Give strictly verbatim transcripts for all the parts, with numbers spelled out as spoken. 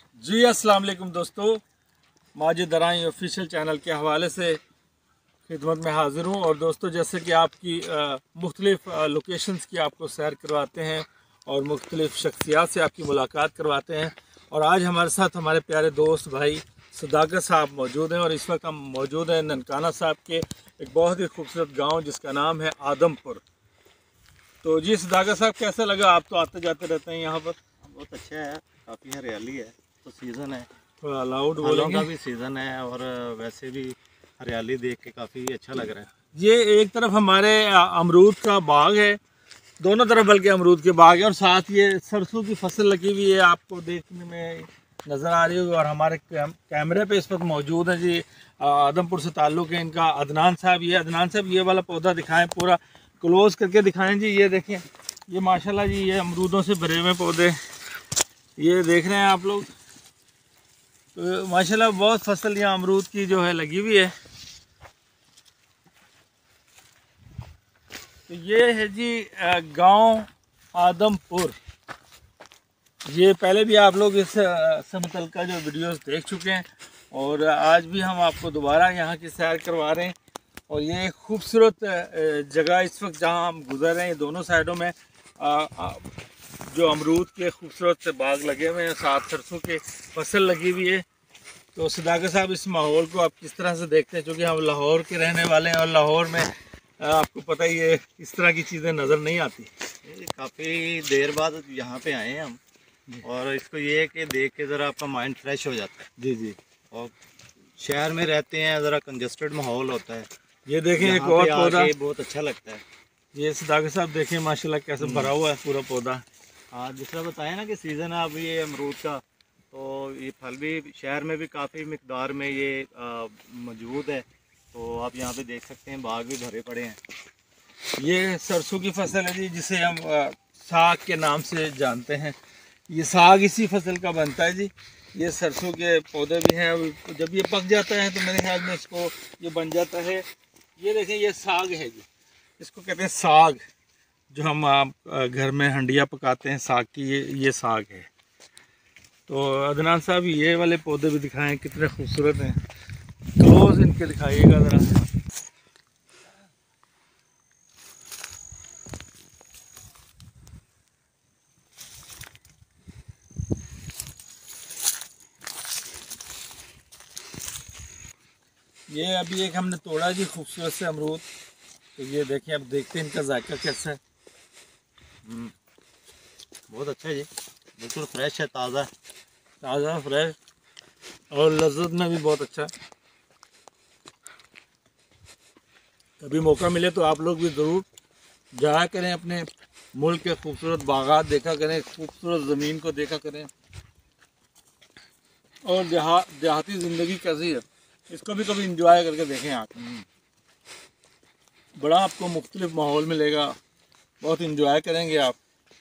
जी अस्सलाम वालेकुम दोस्तों, माजिद दराई ऑफिशियल चैनल के हवाले से खिदमत में हाज़िर हूँ। और दोस्तों, जैसे कि आपकी मुख्तलिफ़ लोकेशंस की आपको सैर करवाते हैं और मुख्तलिफ़ शख्सियात से आपकी मुलाकात करवाते हैं। और आज हमारे साथ हमारे प्यारे दोस्त भाई सदाकत साहब मौजूद हैं और इस वक्त हम मौजूद हैं ननकाना साहब के एक बहुत ही खूबसूरत गाँव जिसका नाम है आदमपुर। तो जी सदाकत साहब, कैसा लगा? आप तो आते जाते रहते हैं यहाँ पर। बहुत अच्छा है, काफ़ी हरियाली है, तो सीज़न है, थोड़ा लाउड फलों बोलेंगे। का भी सीज़न है और वैसे भी हरियाली देख के काफ़ी अच्छा लग रहा है। ये एक तरफ हमारे अमरूद का बाग है, दोनों तरफ बल्कि अमरूद के बाग है, और साथ ये सरसों की फसल लगी हुई है, आपको देखने में नज़र आ रही होगी। और हमारे कैम, कैमरे पे इस वक्त मौजूद है जी आदमपुर से ताल्लुक़ है इनका अदनान साहब। ये अदनान साहब ये वाला पौधा दिखाएं, पूरा क्लोज करके दिखाएं जी। ये देखें, ये माशाल्लाह जी, ये अमरूदों से भरे हुए पौधे ये देख रहे हैं आप लोग। तो माशाल्लाह बहुत फसल यहाँ अमरूद की जो है लगी हुई है। तो ये है जी गांव आदमपुर। ये पहले भी आप लोग इस से मुतल्लिका जो वीडियोस देख चुके हैं और आज भी हम आपको दोबारा यहाँ की सैर करवा रहे हैं। और ये एक खूबसूरत जगह इस वक्त जहाँ हम गुजर रहे हैं, दोनों साइडों में आ, आ, जो अमरूद के खूबसूरत से बाग लगे हुए हैं, साथ सरसों के फसल लगी हुई है। तो सदाकत साहब, इस माहौल को आप किस तरह से देखते हैं? क्योंकि हम लाहौर के रहने वाले हैं और लाहौर में आपको पता ही है इस तरह की चीज़ें नज़र नहीं आती। काफ़ी देर बाद यहाँ पे आए हैं हम, और इसको ये है कि देख के ज़रा आपका माइंड फ्रेश हो जाता है। जी जी। और शहर में रहते हैं, ज़रा कंजस्टेड माहौल होता है। ये देखें एक और पौधा बहुत अच्छा लगता है। ये सदाकत साहब देखें माशाल्लाह कैसे भरा हुआ है पूरा पौधा। हाँ, जिस तरह बताया ना कि सीज़न है अब ये अमरूद का, तो ये फल भी शहर में भी काफ़ी मिकदार में ये मौजूद है। तो आप यहाँ पे देख सकते हैं, बाग भी भरे पड़े हैं। ये सरसों की फसल है जी, जिसे हम आ, साग के नाम से जानते हैं। ये साग इसी फसल का बनता है जी। ये सरसों के पौधे भी हैं, जब ये पक जाता है तो मेरे ख्याल में इसको ये बन जाता है। ये देखें, ये साग है जी, इसको कहते हैं साग। जो हम आप घर में हंडिया पकाते हैं साग की, ये ये साग है। तो अदनान साहब, ये वाले पौधे भी दिखाएं, कितने खूबसूरत हैं। क्लोज इनके दिखाइएगा ज़रा। ये अभी एक हमने तोड़ा जी खूबसूरत से अमरूद। तो ये देखें, अब देखते हैं इनका जायका कैसा है। बहुत अच्छा है जी, बिल्कुल फ्रेश है, ताज़ा ताज़ा फ्रेश और लज्जत में भी बहुत अच्छा। कभी मौका मिले तो आप लोग भी ज़रूर जाया करें, अपने मुल्क के खूबसूरत बागात देखा करें, खूबसूरत ज़मीन को देखा करें, और देहा देहाती ज़िंदगी कैसी है इसको भी कभी इंजॉय करके देखें। आप बड़ा आपको मुख्तलिफ माहौल मिलेगा, बहुत इंजॉय करेंगे आप।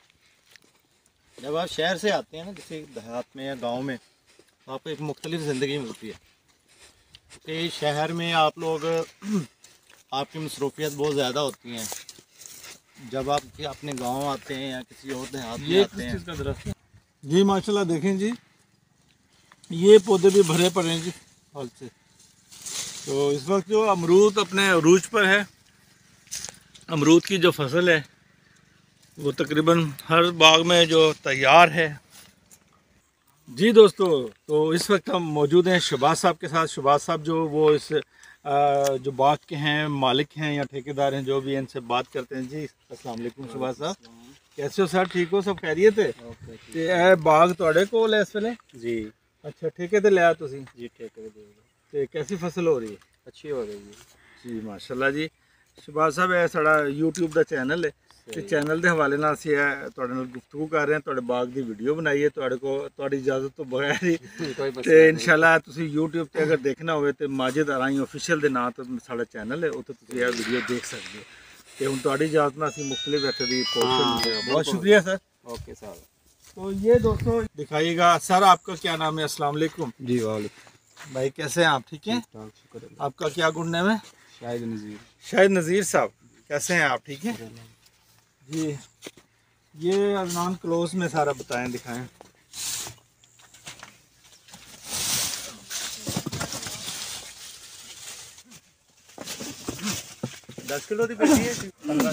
जब आप शहर से आते हैं ना, किसी देहात में या गांव में, तो आपको एक मुख्तलिफ ज़िंदगी मिलती है। कि शहर में आप लोग आपकी मसरूफियत बहुत ज़्यादा होती हैं। जब आप अपने गांव आते हैं या किसी और देहात में आते हैं, का दरख्त है जी, माशाल्लाह देखें जी, ये पौधे भी भरे पड़े हैं जी फल से। तो इस वक्त जो अमरूद अपने अरूज पर है, अमरूद की जो फसल है वो तकरीबन हर बाग में जो तैयार है जी। दोस्तों, तो इस वक्त हम मौजूद हैं शहबाज साहब के साथ। शहबाज साहब जो वो इस जो बाग के हैं मालिक हैं या ठेकेदार हैं, जो भी इनसे बात करते हैं जी। अस्सलाम वालेकुम शहबाज साहब, कैसे हो सर? ठीक हो? सब खैरियत है? ते ए बाग तुहाडे कोल है इस वेले जी। अच्छा, ठेके ते लिया तुसीं? जी, ठेके पे ते कैसी फसल हो रही है? अच्छी हो रही है जी माशाल्लाह जी। शहबाज साहब, ਇਹ ਸਾਡਾ YouTube ਦਾ ਚੈਨਲ ਹੈ ਤੇ ਚੈਨਲ ਦੇ ਹਵਾਲੇ ਨਾਲ ਅਸੀਂ ਇਹ ਤੁਹਾਡੇ ਨਾਲ ਗੁਫ਼ਤਗੂ ਕਰ ਰਹੇ ਹਾਂ, ਤੁਹਾਡੇ ਬਾਗ ਦੀ ਵੀਡੀਓ ਬਣਾਈ ਹੈ ਤੁਹਾਡੇ ਕੋਲ, ਤੁਹਾਡੀ ਇਜਾਜ਼ਤ ਤੋਂ ਬਗੈਰ ਹੀ। ਤੇ ਇਨਸ਼ਾਅੱਲਾ ਤੁਸੀਂ YouTube ਤੇ ਅਗਰ ਦੇਖਣਾ ਹੋਵੇ ਤੇ ਮਾजिद दराई ऑफिशियल ਦੇ ਨਾਂ ਤੋਂ ਸਾਡਾ ਚੈਨਲ ਹੈ, ਉੱਥੇ ਤੁਸੀਂ ਇਹ ਵੀਡੀਓ ਦੇਖ ਸਕਦੇ ਹੋ। ਤੇ ਹੁਣ ਤੁਹਾਡੀ ਇਜਾਜ਼ਤ ਨਾਲ ਅਸੀਂ ਮੁxtਲਿਫ ਇੱਥੇ ਦੀ पोर्शन। बहुत शुक्रिया सर। Okay sir. तो ये दोस्तों दिखाइएगा। सर, आपका क्या नाम है? अस्सलाम वालेकुम। जी वालेकुम भाई, कैसे हैं आप? ठीक हैं? आपका क्या गुड नेम है? शाहिद नज़ीर। शाहिद नज़ीर साहब, कैसे हैं आप? ठीक है जी। ये अदनान क्लोज में सारा बताएं, दिखाएं। दस किलो की पेटी है पंद्रह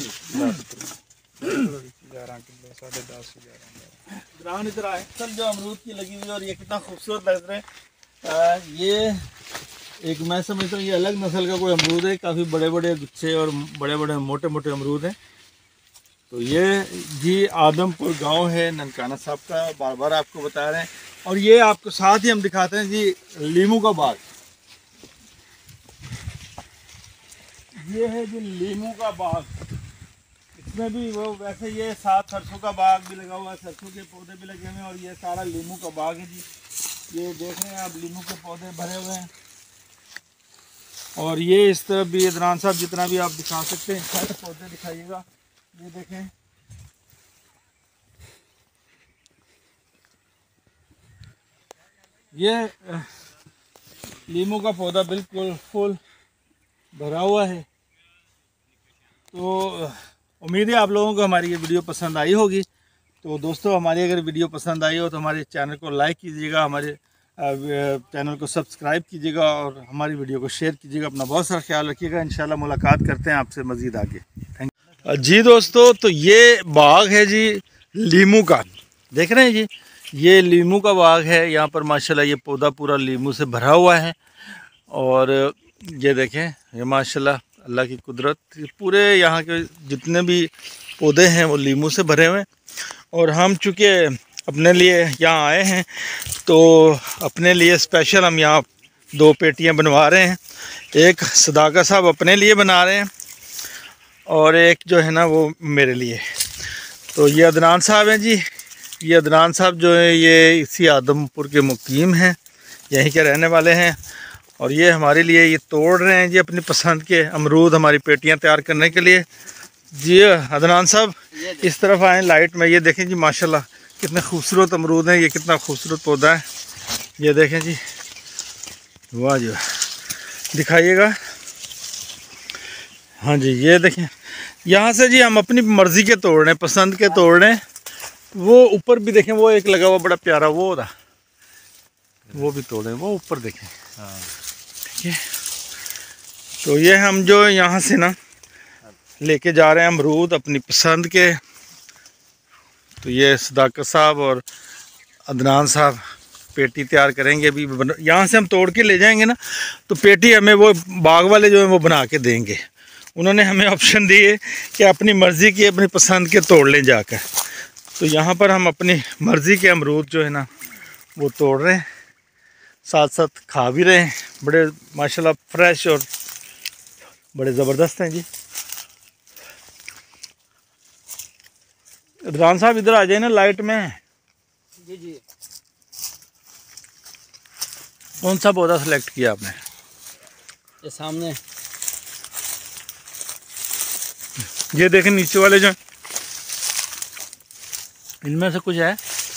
ग्यारह किलो साढ़े दस ग्यारह ग्राहन इधर आए सब जो अमरूद की लगी हुई और ये कितना खूबसूरत लग रहे हैं। ये एक मैं समझता हूँ ये अलग नस्ल का कोई अमरूद है, काफ़ी बड़े बड़े गुच्छे और बड़े बड़े मोटे मोटे अमरूद हैं। तो ये जी आदमपुर गांव है ननकाना साहब का, बार बार आपको बता रहे हैं। और ये आपको साथ ही हम दिखाते हैं जी लीमू का बाग। ये है जी लीमू का बाग, इसमें भी वो वैसे ये साथ सरसों का बाग भी लगा हुआ है, सरसों के पौधे भी लगे हुए हैं और ये सारा लीमू का बाग है जी। ये देख रहे हैं आप लीमू के पौधे भरे हुए हैं। और ये इस तरफ भी अदनान साहब जितना भी आप दिखा सकते हैं सारे पौधे दिखाइएगा। ये देखें ये लीमू का पौधा बिल्कुल फुल भरा हुआ है। तो उम्मीद है आप लोगों को हमारी ये वीडियो पसंद आई होगी। तो दोस्तों हमारी अगर वीडियो पसंद आई हो तो हमारे चैनल को लाइक कीजिएगा, हमारे चैनल को सब्सक्राइब कीजिएगा और हमारी वीडियो को शेयर कीजिएगा। अपना बहुत सारा ख्याल रखिएगा। इंशाल्लाह मुलाकात करते हैं आपसे मज़ीद आगे। थैंक यू जी दोस्तों। तो ये बाग है जी लीमू का, देख रहे हैं जी ये लीमू का बाग है। यहाँ पर माशाल्लाह ये पौधा पूरा लीमू से भरा हुआ है। और ये देखें ये माशाल्लाह अल्लाह की कुदरत, पूरे यहाँ के जितने भी पौधे हैं वो लीमू से भरे हुए हैं। और हम चूँकि अपने लिए यहाँ आए हैं तो अपने लिए स्पेशल हम यहाँ दो पेटियाँ बनवा रहे हैं। एक सदाकत साहब अपने लिए बना रहे हैं और एक जो है ना वो मेरे लिए। तो ये अदनान साहब हैं जी, ये अदनान साहब जो है ये इसी आदमपुर के मुकीम हैं, यहीं के रहने वाले हैं। और ये हमारे लिए ये तोड़ रहे हैं जी अपनी पसंद के अमरूद हमारी पेटियाँ तैयार करने के लिए। जी अदनान साहब इस तरफ आए लाइट में, ये देखें जी माशाल्लाह कितने खूबसूरत अमरूद हैं। ये कितना खूबसूरत पौधा है, ये देखें जी, वाह जी दिखाइएगा। हाँ जी ये देखें, यहाँ से जी हम अपनी मर्ज़ी के तोड़ रहे हैं, पसंद के तोड़ रहे हैं। वो ऊपर भी देखें वो एक लगा हुआ बड़ा प्यारा वो था, वो भी तोड़े, वो ऊपर देखें। हाँ ठीक है। तो ये हम जो यहाँ से ना लेके जा रहे हैं अमरूद अपनी पसंद के। तो ये सदाकत साहब और अदनान साहब पेटी तैयार करेंगे। अभी यहाँ से हम तोड़ के ले जाएंगे ना तो पेटी हमें वो बाग वाले जो है वो बना के देंगे। उन्होंने हमें ऑप्शन दिए कि अपनी मर्ज़ी की अपनी पसंद के तोड़ लें जाकर। तो यहाँ पर हम अपनी मर्ज़ी के अमरूद जो है ना वो तोड़ रहे हैं, साथ साथ खा भी रहे हैं। बड़े माशाल्लाह फ्रेश और बड़े ज़बरदस्त हैं जी। अदनान साहब इधर आ जाए ना लाइट में। जी जी कौन सा पौधा सेलेक्ट किया आपने? ये सामने ये देखें नीचे वाले जो इनमें से कुछ है।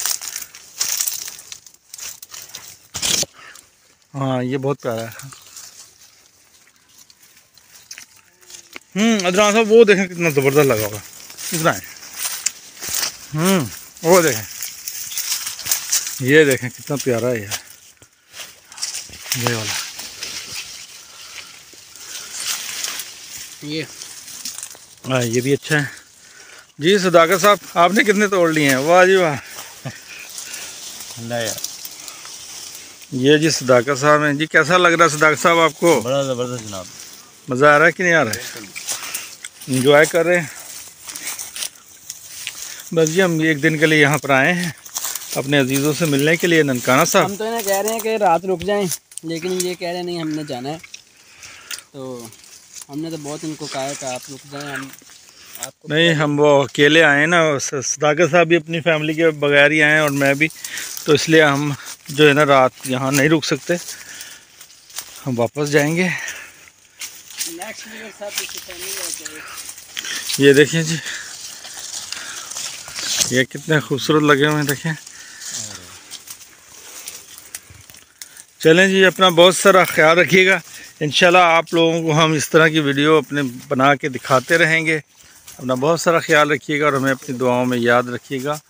हाँ ये बहुत प्यारा है। हम्म अदनान साहब वो देखें कितना ज़बरदस्त लगा होगा, कितना है। हम्म वो देखें, ये देखें कितना प्यारा है यार ये वाला। ये हाँ ये भी अच्छा है जी। सदाकत साहब आपने कितने तोड़ लिए हैं? वाह जी वाह। यार ये जी सदाकत साहब हैं जी। कैसा लग रहा है सदाकत साहब आपको? बड़ा ज़बरदस्त जनाब, मज़ा आ रहा है कि नहीं आ रहा है? इंजॉय कर रहे हैं? बस जी हम एक दिन के लिए यहाँ पर आए हैं अपने अजीज़ों से मिलने के लिए ननकाना साहब। हम तो इन्हें कह रहे हैं कि रात रुक जाएं, लेकिन ये कह रहे हैं नहीं हमने जाना है। तो हमने तो बहुत इनको कहा है कि आप रुक जाएं, हम आपको नहीं हम वो अकेले आए ना, सदाकत साहब भी अपनी फैमिली के बगैर ही आए हैं और मैं भी, तो इसलिए हम जो है ना रात यहाँ नहीं रुक सकते, हम वापस जाएंगे। नेक्स्ट वीक साथ ये देखिए जी ये कितने खूबसूरत लगे हुए हैं, देखें। चलें जी अपना बहुत सारा ख्याल रखिएगा। इंशाल्लाह आप लोगों को हम इस तरह की वीडियो अपने बना के दिखाते रहेंगे। अपना बहुत सारा ख्याल रखिएगा और हमें अपनी दुआओं में याद रखिएगा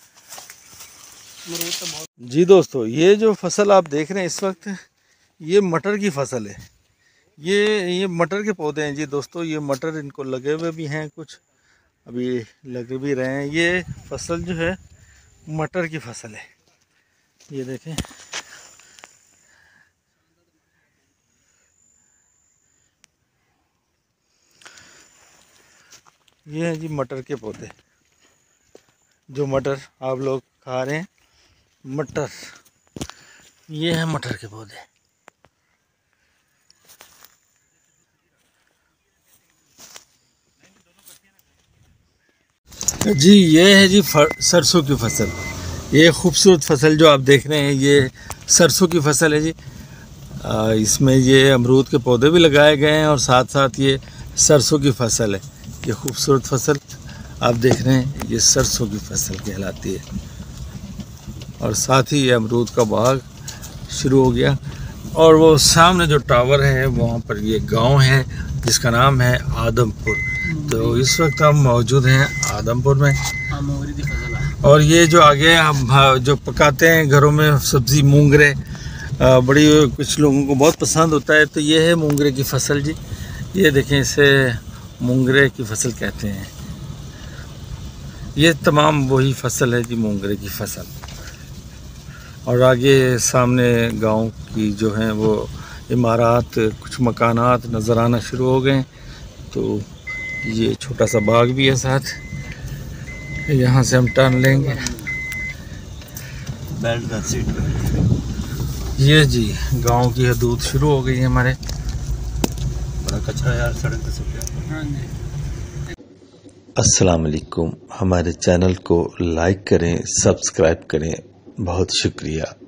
जी। दोस्तों ये जो फसल आप देख रहे हैं इस वक्त, ये मटर की फसल है। ये ये मटर के पौधे हैं जी दोस्तों। ये मटर इनको लगे हुए भी हैं, कुछ अभी लगे भी रहे हैं। ये फसल जो है मटर की फसल है, ये देखें। ये है जी मटर के पौधे, जो मटर आप लोग खा रहे हैं, मटर, ये है मटर के पौधे। जी ये है जी सरसों की फसल। ये खूबसूरत फसल जो आप देख रहे हैं, ये सरसों की फसल है जी। आ, इसमें ये अमरूद के पौधे भी लगाए गए हैं और साथ साथ ये सरसों की फसल है। ये खूबसूरत फसल आप देख रहे हैं, ये सरसों की फसल कहलाती है। और साथ ही ये अमरूद का बाग शुरू हो गया। और वो सामने जो टावर है वहाँ पर ये गांव है जिसका नाम है आदमपुर। तो इस वक्त हम मौजूद हैं आदमपुर में। और ये जो आगे हम जो पकाते हैं घरों में सब्ज़ी, मूंगरे, बड़ी कुछ लोगों को बहुत पसंद होता है। तो ये है मूंगरे की फसल जी। ये देखें, इसे मूंगरे की फसल कहते हैं। ये तमाम वही फसल है जी, मूंगरे की फसल। और आगे सामने गांव की जो हैं वो इमारत, कुछ मकानात नज़र आना शुरू हो गए। तो ये छोटा सा बाग भी है साथ, यहाँ से हम टर्न लेंगे। ये जी गांव की हदूद शुरू हो गई है हमारे। बड़ा कचरा यार सड़क पे सब। अस्सलाम वालेकुम। हमारे चैनल को लाइक करें, सब्सक्राइब करें। बहुत शुक्रिया।